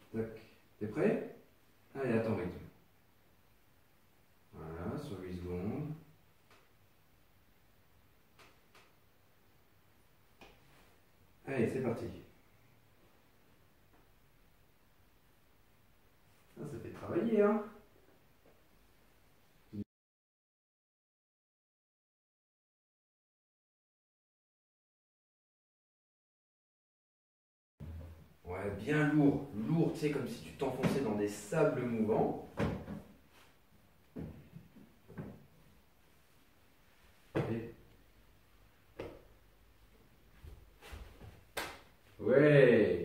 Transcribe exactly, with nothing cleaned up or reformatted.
Tac. T'es prêt? Allez, à ton rythme. Voilà, sur huit secondes. Allez, c'est parti. Ah, ça fait travailler, hein? Ouais, bien lourd. Lourd, tu sais, comme si tu t'enfonçais dans des sables mouvants. Et... Ouais.